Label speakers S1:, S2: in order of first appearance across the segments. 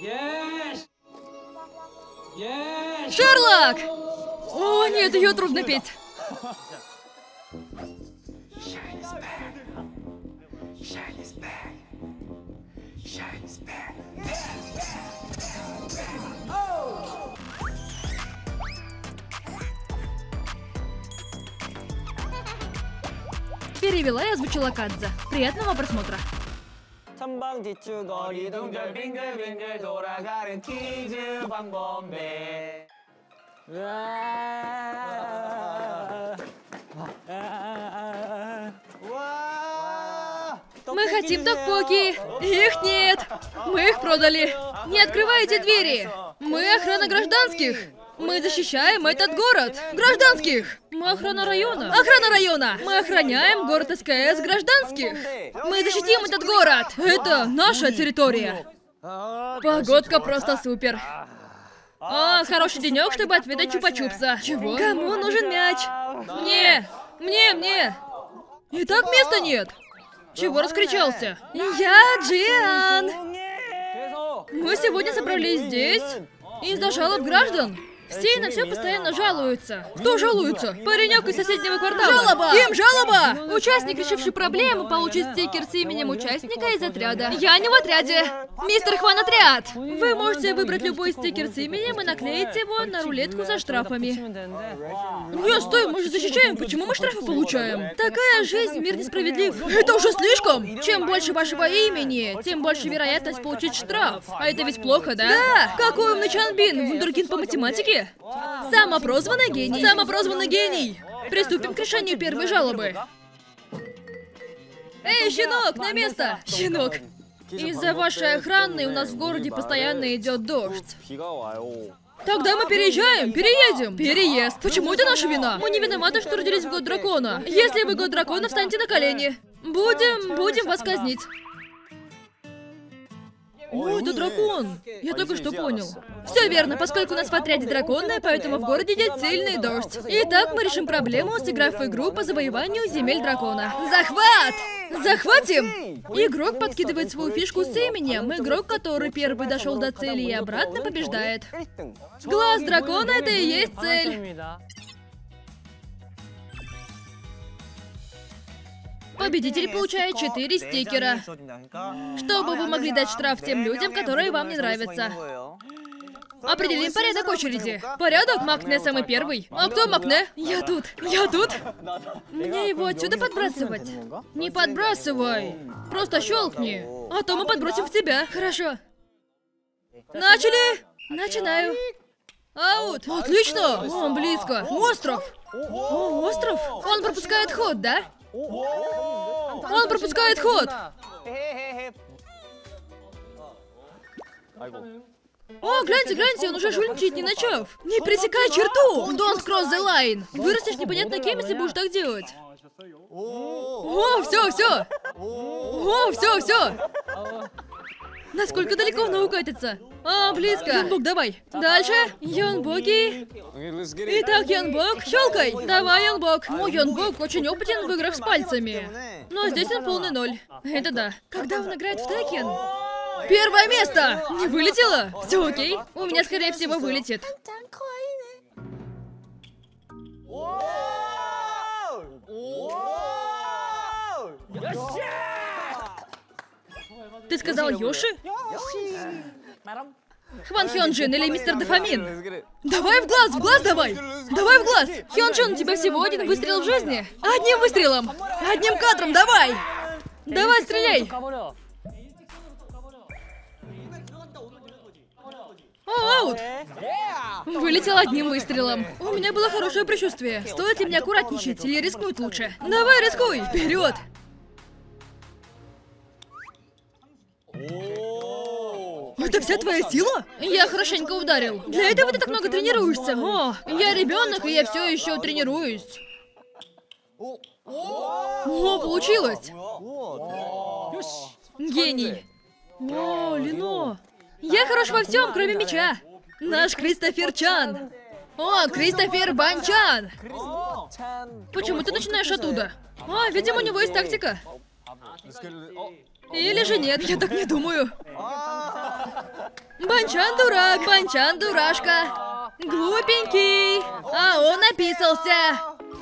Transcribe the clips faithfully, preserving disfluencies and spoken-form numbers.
S1: Шерлок! О, нет, ее трудно петь. Перевела и озвучила Кадза. Приятного просмотра.
S2: 천방지축거리 동절 빙글빙글 돌아가는 퀴즈 방법네.
S1: Мы хотим токпоки. Их нет. Мы их продали. Не открывайте двери. Мы охрана гражданских. Мы защищаем этот город. Гражданских. Мы охрана района. Охрана района. Мы охраняем город СКС гражданских. Мы защитим этот город. Это наша территория. Погодка просто супер. О, хороший денек, чтобы отведать чупа-чупса. Чего? Кому нужен мяч? Мне. Мне, мне. И так места нет. Чего раскричался? Я Джиан. Мы сегодня собрались здесь из-за жалоб граждан. Все на все постоянно жалуются. Кто жалуется? Паренек из соседнего квартала. Жалоба! Им жалоба! Участник, решивший проблему, получит стикер с именем участника из отряда. Я не в отряде. Мистер Хван отряд. Вы можете выбрать любой стикер с именем и наклеить его на рулетку со штрафами. Не, стой, мы же защищаем. Почему мы штрафы получаем? Такая жизнь, мир несправедлив. Это уже слишком. Чем больше вашего имени, тем больше вероятность получить штраф. А это ведь плохо, да? Да! Какой умный Чанбин, вундеркинд по математике? Самопрозванный гений. Самопрозванный гений. Приступим к решению первой жалобы. Эй, щенок, на место! Щенок. Из-за вашей охраны у нас в городе постоянно идет дождь. Тогда мы переезжаем, переедем. Переезд. Почему это наша вина? Мы не виноваты, что родились в год дракона. Если вы год дракона, встаньте на колени. Будем, будем вас казнить. О, это дракон! Я только что понял. Все верно, поскольку у нас в отряде драконы, поэтому в городе идет сильный дождь. Итак, мы решим проблему, сыграв в игру по завоеванию земель дракона. Захват! Захватим! Игрок подкидывает свою фишку с именем. Игрок, который первый дошел до цели и обратно, побеждает. Глаз дракона — это и есть цель. Победитель получает четыре стикера, чтобы вы могли дать штраф тем людям, которые вам не нравятся. Определим порядок очереди. Порядок? Макне самый первый. А кто Макне? Я тут. Я тут. Мне его отсюда подбрасывать? Не подбрасывай. Просто щелкни. А то мы подбросим в тебя. Хорошо. Начали. Начинаю. Аут. Отлично. Он близко. Остров. О, остров. Он пропускает ход, да? Он пропускает ход! О, гляньте, гляньте, он уже жульничает, не начав. Не пересекай черту! Don't cross the line! Вырастешь непонятно кем, если будешь так делать. О, все, все! О, все, все! Насколько далеко он укатится? А, близко. Йонбок, давай. Дальше. Йонбоки. Итак, Йонбок, щелкай. Давай, Йонбок. Мой Йонбок очень опытен в играх с пальцами. Но здесь он полный ноль. Это да. Когда он играет в Текен? Первое место! Не вылетело? Все окей. У меня, скорее всего, вылетит. Ты сказал Йоши? Хван Хёнджин или мистер Дофамин? Давай в глаз, в глаз давай! Давай в глаз! Хёнджин, у тебя всего один выстрел в жизни. Одним выстрелом! Одним кадром, давай! Давай, стреляй! О, аут! Вылетел одним выстрелом. У меня было хорошее предчувствие. Стоит ли мне аккуратничать или рискнуть лучше? Давай, рискуй! Вперед! Это вся твоя сила? Я хорошенько ударил. Для этого ты так много тренируешься. О, я ребенок, и я все еще тренируюсь. О, получилось. Гений. О, Лино. Я хорош во всем, кроме меча. Наш Кристофер Чан. О, Кристофер Банчан. Почему ты начинаешь оттуда? А, видимо, у него есть тактика. Или же нет, я так не думаю. Банчан дурак, Банчан дурашка. Глупенький. А он написался.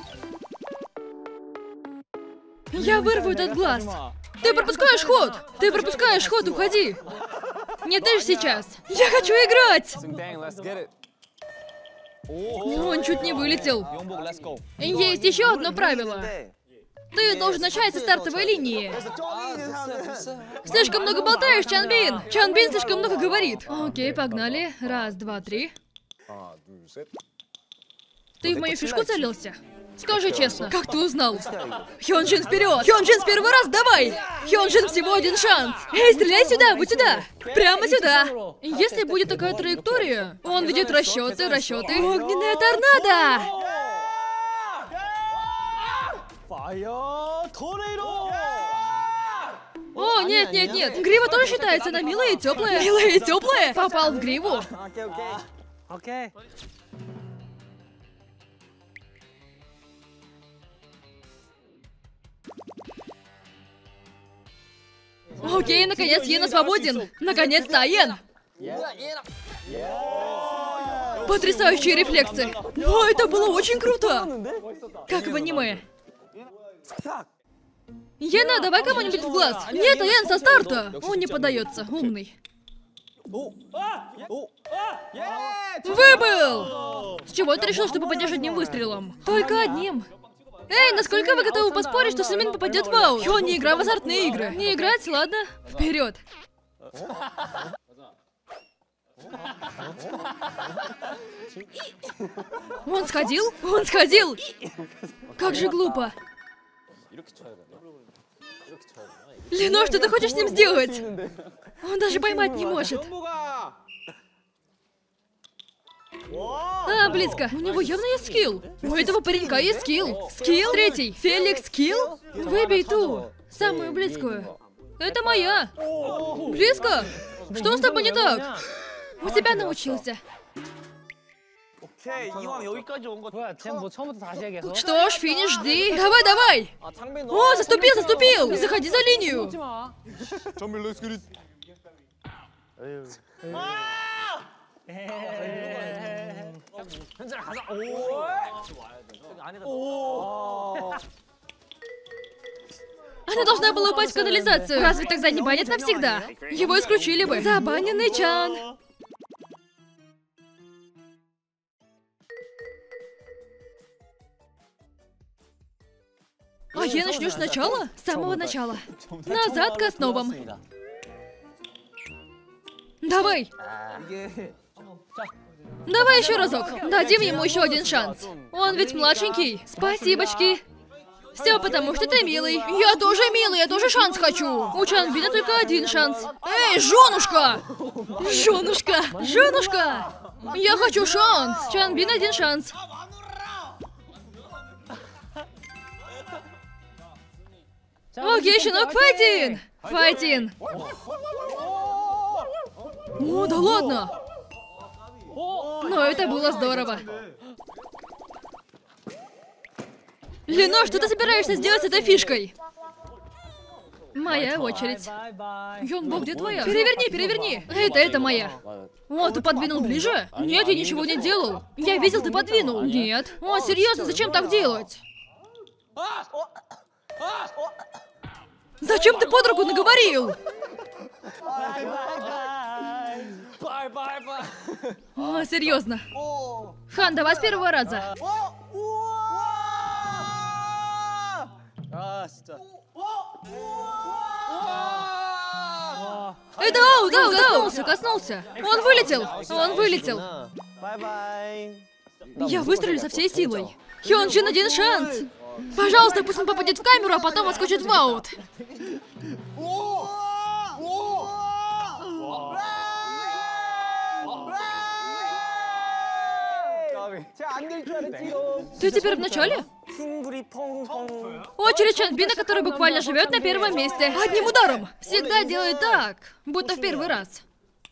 S1: Я вырву этот глаз. Ты пропускаешь ход. Ты пропускаешь ход, уходи. Не ты же сейчас. Я хочу играть. Он чуть не вылетел. Есть еще одно правило. Ты должен начать со стартовой линии. Слишком много болтаешь, Чанбин. Чанбин слишком много говорит. Окей, погнали. Раз, два, три. Ты в мою фишку целился? Скажи честно, как ты узнал? Хёнджин, вперед! Хёнджин, с первый раз давай! Хёнджин, всего один шанс! Эй, стреляй сюда, вот сюда! Прямо сюда! Если будет такая траектория, он ведет расчеты, расчеты. Огненная торнадо! О, нет, нет, нет! Грива тоже считается, она милая и теплая. Милая и теплая? Попал в гриву.
S2: Окей.
S1: Окей, наконец Йена свободен. Наконец-то Йен. Потрясающие рефлексы. О, это было очень круто. Как в аниме. Йена, давай кому-нибудь в глаз. Нет, Йен со старта. Он не поддается. Умный. Выбыл! С чего ты решил, что попадешь одним выстрелом? Только одним. Эй, насколько вы готовы поспорить, что Сумин попадет в аут? Хён, не игра в азартные игры. Не играть, ладно? Вперед. Он сходил? Он сходил! Как же глупо. Лино, что ты хочешь с ним сделать? Он даже поймать не может. А, близко. У него явно есть скилл. У этого паренька есть скилл. Скилл? Третий. Феликс скилл? Выбей ту. Самую близкую. Это моя. Близко? Что с тобой не так? У тебя научился. Что ж, финиш, жди. Давай, давай. О, заступил, заступил. Не заходи за линию. Она должна была упасть в канализацию. Разве тогда не банят навсегда? Его исключили бы. Забаненный Чан. А я начнешь сначала? С самого начала. Назад к основам. Давай. Давай еще разок. Дадим ему еще один шанс. Он ведь младшенький. Спасибочки. Все потому, что ты милый. Я тоже милый, я тоже шанс хочу. У Чанбина только один шанс. Эй, женушка! Женушка! Женушка! Я хочу шанс. Чанбин один шанс. Окей, щенок, файтин! Файтин! О, да ладно! Но это было здорово. Лино, что ты собираешься сделать с этой фишкой? Моя очередь. Йонбо, где твоя? Переверни, переверни. Это, это моя. О, ты подвинул ближе? Нет, я ничего не делал. Я видел, ты подвинул. Нет. О, серьезно, зачем так делать? Зачем ты под руку наговорил? О, серьезно. Хан, давай с первого раза. Это аут, аут, коснулся, коснулся. Он вылетел, он вылетел. Я выстрелю со всей силой. Хёнджин, один шанс. Пожалуйста, пусть он попадет в камеру, а потом отскочит в аут. Ты теперь в начале? Очередь Чанбина, который буквально живет на первом месте. Одним ударом. Всегда делает так, будто в первый раз.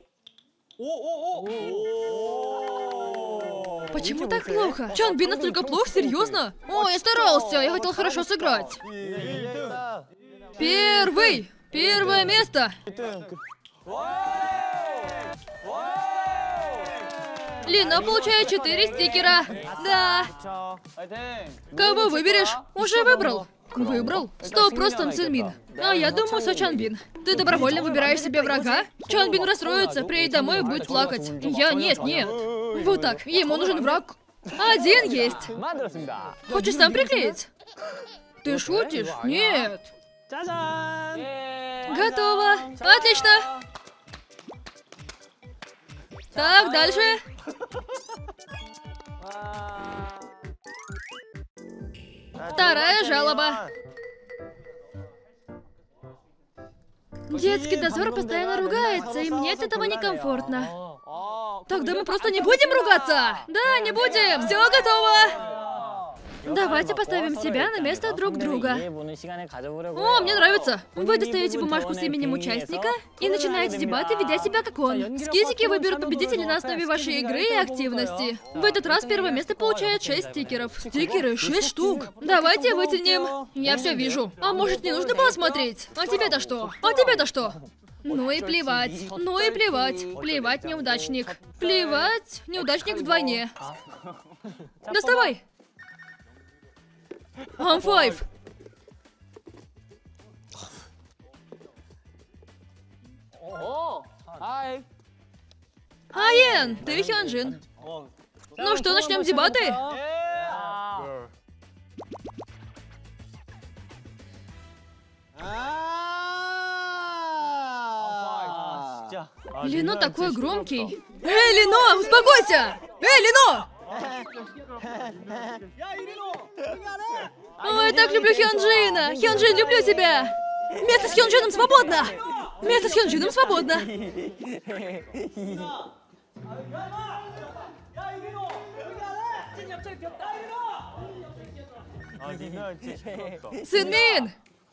S1: Почему так плохо? Чанбин настолько плох, серьезно? О, я старался, я хотел хорошо сыграть. Первый! Первое место! Лино получает четыре стикера. Да. Кого выберешь? Уже выбрал. Выбрал? Сто просто Цинмин. А я думаю, Со Чанбин. Ты добровольно выбираешь себе врага? Чанбин расстроится, приедет домой и будет плакать. Я нет, нет. Вот так, ему нужен враг. Один есть. Хочешь сам приклеить? Ты шутишь? Нет. Готово. Отлично. Так, дальше. Вторая жалоба. Детский дозор постоянно ругается, и мне от этого некомфортно. Тогда мы просто не будем ругаться! Да, не будем! Все готово! Давайте поставим себя на место друг друга. О, мне нравится. Вы достаете бумажку с именем участника и начинаете дебаты, ведя себя как он. Скизики выберут победителя на основе вашей игры и активности. В этот раз первое место получает шесть стикеров. Стикеры? шесть штук. Давайте вытянем. Я все вижу. А может, не нужно было смотреть? А тебе-то что? А тебе-то что? Ну и плевать. Ну и плевать. Плевать, неудачник. Плевать, неудачник вдвойне. Доставай. I'm five. Аян, ты Хёнджин. Ну что, начнем дебаты? Лино такой громкий. Эй, Лино, успокойся! Эй, Лино! Ой, так люблю Хёнджина! Хёнджин, люблю тебя! Место с Хёнджином свободно! Место с Хёнджином свободно! Цинмин!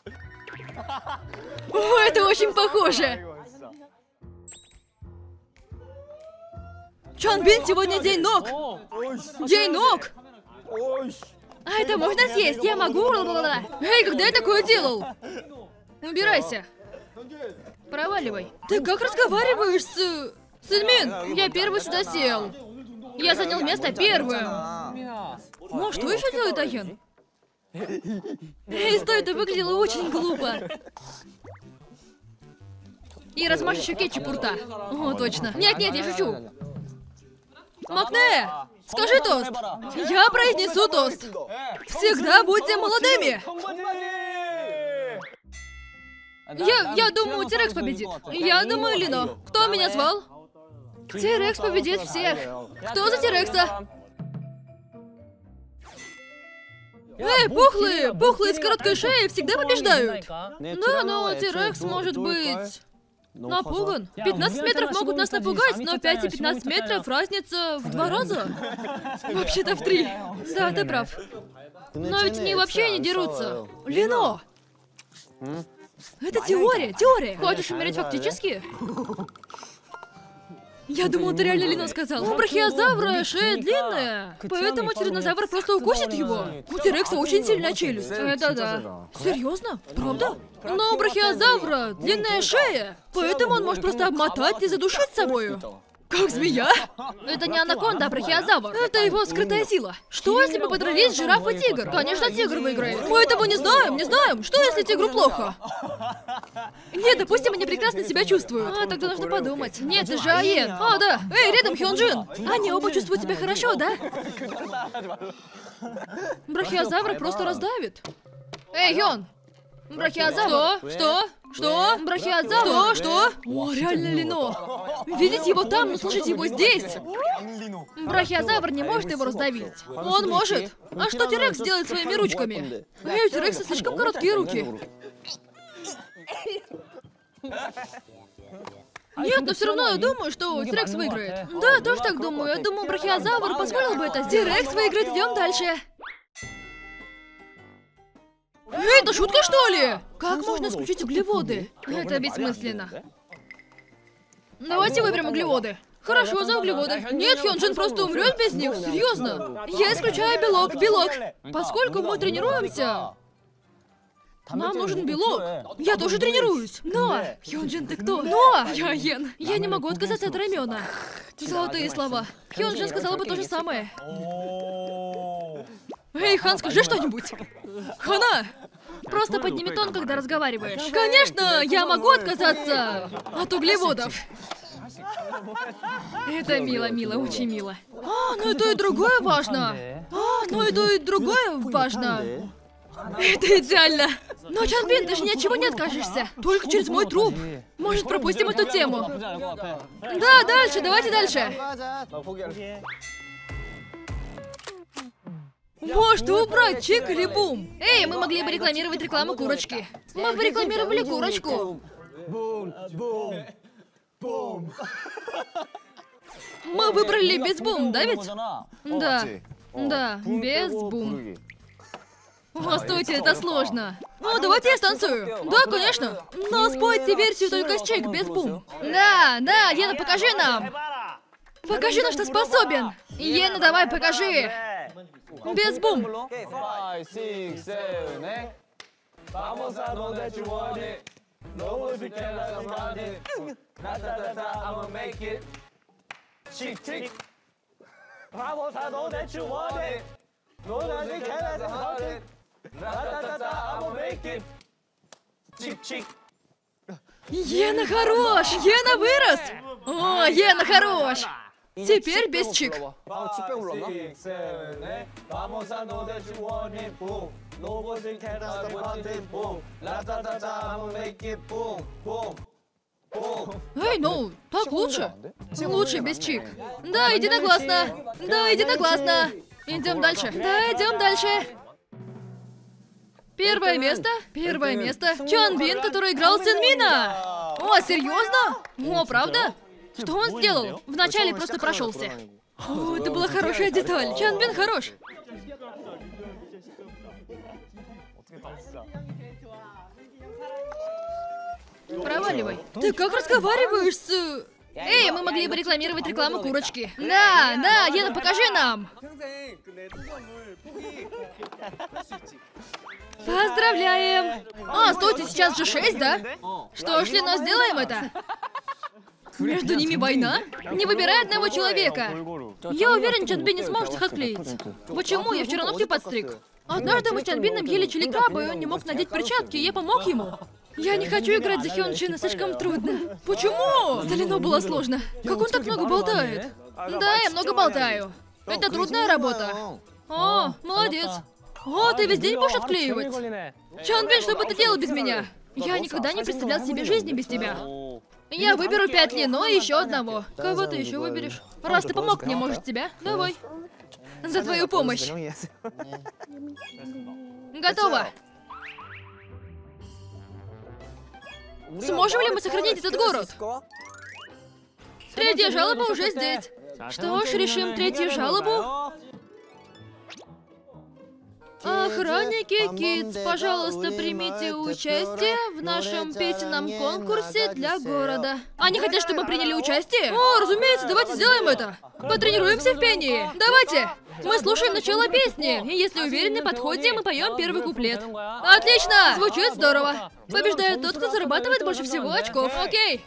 S1: О, это очень похоже! Чанбин, сегодня день ног! День ног! А это можно съесть? Я могу? Эй, когда я такое делал? Убирайся. Проваливай. Ты как разговариваешь с... Цинмин, я первый сюда сел. Я занял место первым. Ну, что еще делает Аян? Эй, стой, это выглядело очень глупо. И размажь еще кетчуп у рта. О, точно. Нет-нет, я шучу. Макне, скажи тост. Я произнесу тост. Всегда будьте молодыми. Я, я думаю, Тирекс победит. Я думаю, Лино. Кто меня звал? Тирекс победит всех. Кто за Тирекса? Эй, пухлые! Пухлые с короткой шеей всегда побеждают. Да, но Тирекс может быть... напуган. пятнадцать метров могут нас напугать, но пять и пятнадцать метров разница в два раза. Вообще-то в три. Да, ты прав. Но ведь они вообще не дерутся. Лино! Это теория, теория. Хочешь умереть фактически? Я думал, это реально Лино сказал. У брахиозавра шея длинная, поэтому тираннозавр просто укусит его. У Тирекса очень сильная челюсть. Это да. Серьезно? Правда? Но у брахиозавра длинная шея, поэтому он может просто обмотать и задушить с собою. Как змея? Это не анаконда, а брахиозавр. Это его скрытая сила. Что, если бы подрались жираф и тигр? Конечно, тигр выиграет. Мы этого не знаем, не знаем. Что, если тигру плохо? Нет, допустим, они прекрасно себя чувствуют. А, тогда нужно подумать. Нет, ты же Аян. А, да. Эй, рядом Хёнджин. Они оба чувствуют себя хорошо, да? Брахиозавра просто раздавит. Эй, Хён! Брахиозавр? Что? Что? Что? Брахиозавр? Что? Что? О, реально Лино. Видеть его там, но слушать его здесь. Брахиозавр не может его раздавить. Он может. А что Тирекс делает своими ручками? Эй, у Тирекса слишком короткие руки. Нет, но все равно я думаю, что Тирекс выиграет. Да, тоже так думаю. Я думаю, брахиозавр позволил бы это сделать. Тирекс выиграет, идем дальше. Эй, это шутка, что ли? Как можно исключить углеводы? Это бессмысленно. Давайте выберем углеводы. Хорошо, за углеводы. Нет, Хёнджин просто умрет без них. Серьезно. Я исключаю белок, белок. Поскольку мы тренируемся, нам нужен белок. Я тоже тренируюсь. Но, Хёнджин, ты кто? Но, я Аян. Я не могу отказаться от рамена. Золотые слова. Хёнджин сказала бы то же самое. Эй, Хан, скажи что-нибудь. Хана! Просто подними тон, когда разговариваешь. Конечно, я могу отказаться от углеводов. Это мило, мило, очень мило. А, ну и то, и другое важно. А, ну и то, и другое важно. Это идеально. Но, Чанбин, ты же ни от чего не откажешься. Только через мой труп. Может, пропустим эту тему? Да, дальше, давайте дальше. Может, убрать чик или бум? Эй, мы могли бы рекламировать рекламу курочки. Мы бы рекламировали курочку. Мы выбрали без бум, да ведь? Да. Да, без бум. О, стойте, это сложно. Ну, давайте я станцую. Да, конечно. Но спойте версию только с чик, без бум. Да, да, Йена, покажи нам. Покажи, на что способен. Йена, давай, покажи. Без бум. Йена хорош! Йена вырос! О, Йена хорош! Теперь без чик. Эй, ну, так лучше. Лучше без чик. Да, единогласно. Да, единогласно. Идем дальше. Да, идем дальше. Первое место? Первое место. Чанбин, который играл Синмина. О, серьезно? О, правда? Что он сделал? Вначале просто прошелся. О, это была хорошая деталь. Чанбин хорош. Проваливай. Ты как разговариваешь с... Эй, мы могли бы рекламировать рекламу курочки. Да, да, Йена, покажи нам. Поздравляем. А, стойте, сейчас же шесть, да? Что ж, Лино, сделаем это? Между ними война? Не выбирай одного человека. Я уверен, Чанбин не сможет их отклеить. Почему? Я вчера ногти подстриг. Однажды мы с Чанбином ели чили краба, и он не мог надеть перчатки, и я помог ему. Я не хочу играть за Хёнджина, слишком трудно. Почему? За Лино было сложно. Как он так много болтает? Да, я много болтаю. Это трудная работа. О, молодец. О, ты весь день будешь отклеивать? Чанбин, что бы ты делал без меня? Я никогда не представлял себе жизни без тебя. Я выберу пять Лино и еще одного. Кого ты еще выберешь? Раз ты помог мне, может, тебя? Давай. За твою помощь. Готово. Сможем ли мы сохранить этот город? Третья жалоба уже здесь. Что ж, решим третью жалобу. Охранники Kids, пожалуйста, примите участие в нашем песенном конкурсе для города. Они хотят, чтобы мы приняли участие? О, разумеется, давайте сделаем это. Потренируемся в пении. Давайте. Мы слушаем начало песни, и если уверены, подходим и поем первый куплет. Отлично! Звучит здорово. Побеждает тот, кто зарабатывает больше всего очков. Окей.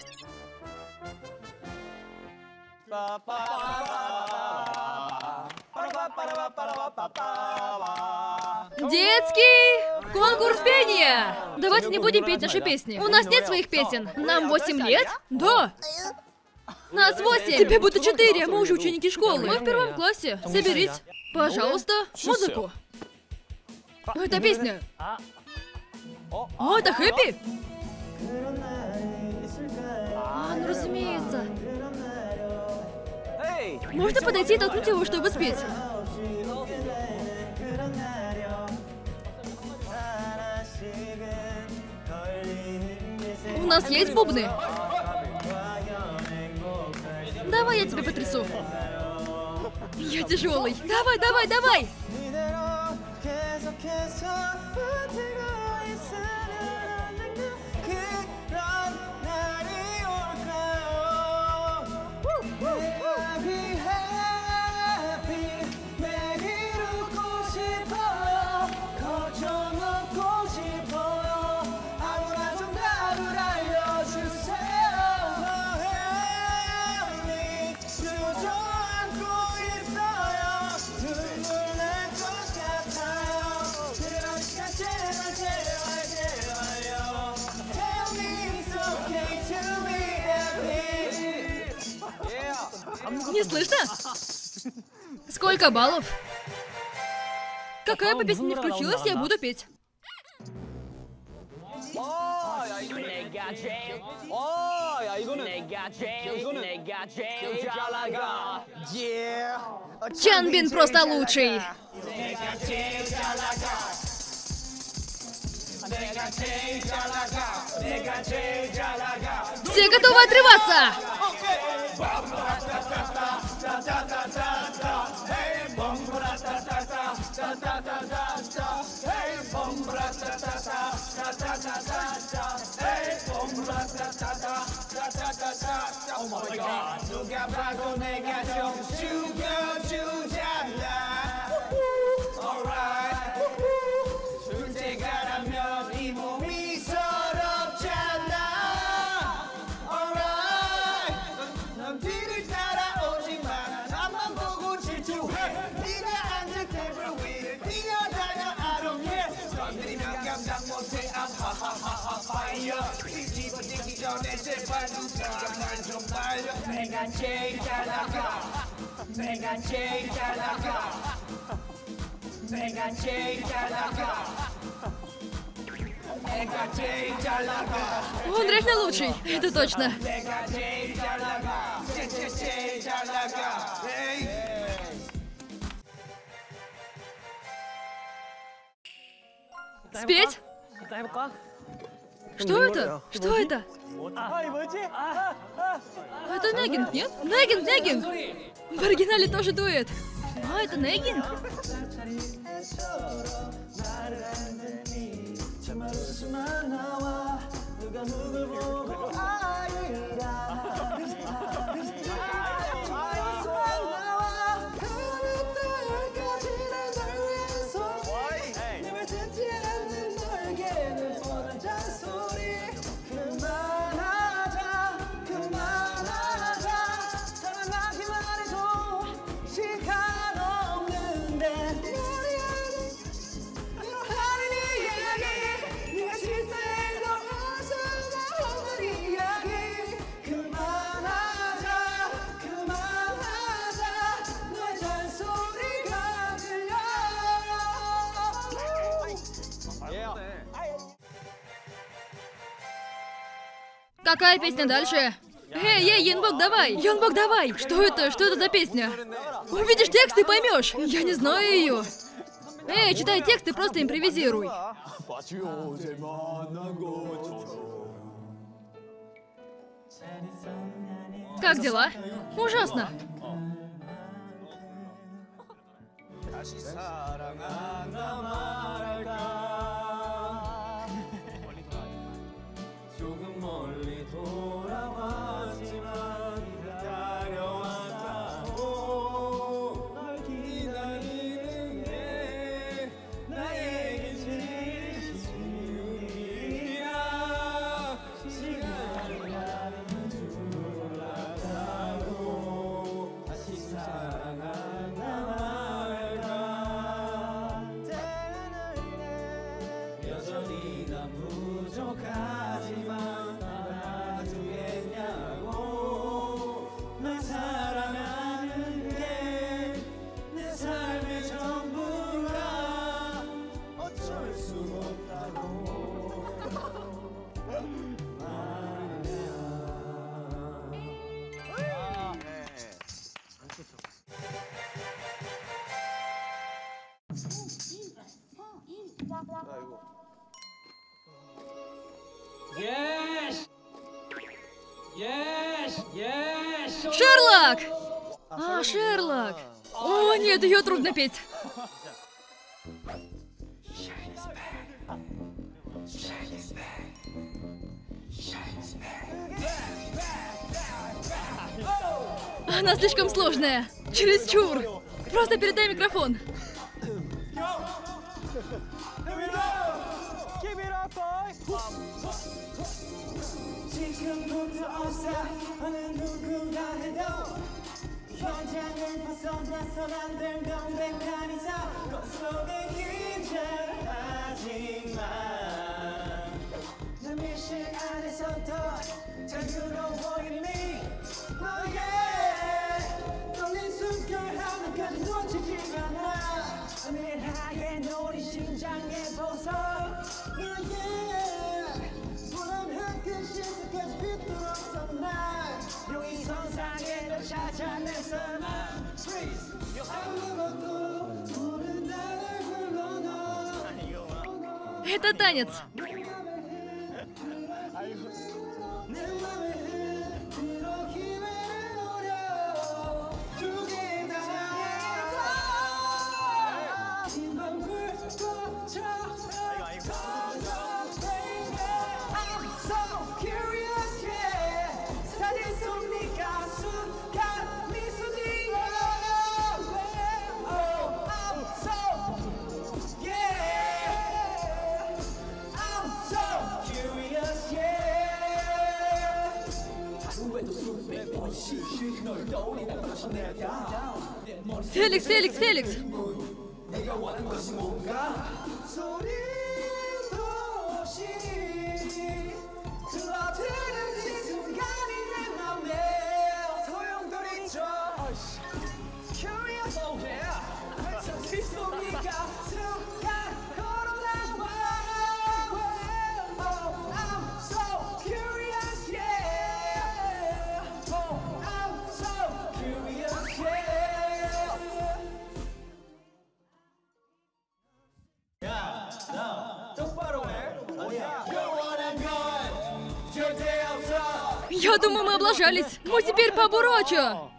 S1: Детский конкурс пения! Давайте не будем петь наши песни. У нас нет своих песен. Нам восемь лет? Да. Нас восемь. Тебе будто четыре, мы уже ученики школы. Мы в первом классе. Соберись. Пожалуйста, музыку. Это песня. О, это хэппи? А, ну разумеется. Можно подойти и толкнуть его, чтобы спеть? У нас есть бубны? Давай я тебя потрясу. Я тяжелый. Давай, давай, давай. Не слышно? Сколько баллов? Какая бы песня не включилась, я буду петь. Чанбин просто лучший. Все готовы отрываться?
S3: 내가 제일 잘 나가. 내가 제일 잘 나가. 내가 제일 잘 나가. 내가 제일 잘 나가.
S1: Он реально лучший, это точно.
S3: 내가 제일 잘 나가. 제일 잘 나가.
S1: Спеть?
S2: 해볼까?
S1: Что это? Что это?
S2: 아, 이 뭐지? 아, 아.
S1: Это Негинг, нет? Негинг, Негинг! В оригинале тоже дуэт. А, это Негинг? Какая песня дальше? Эй, эй, Юнбок, давай! Юнбок, давай! Что это? Что это за песня? Увидишь текст и поймешь. Я не знаю ее. Эй, читай текст и просто импровизируй. Как дела? Ужасно. Шерлок! А, Шерлок! О, нет, ее трудно петь. Она слишком сложная. Чересчур. Просто передай микрофон. Это танец. Феликс, Феликс, Феликс! Я думаю, мы облажались. Мы теперь по Бурочу.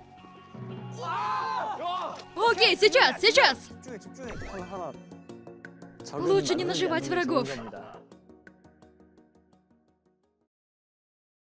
S1: Окей, сейчас, сейчас.
S2: 집중해, 집중해. 하나, 하나.
S1: Лучше не наживать врагов.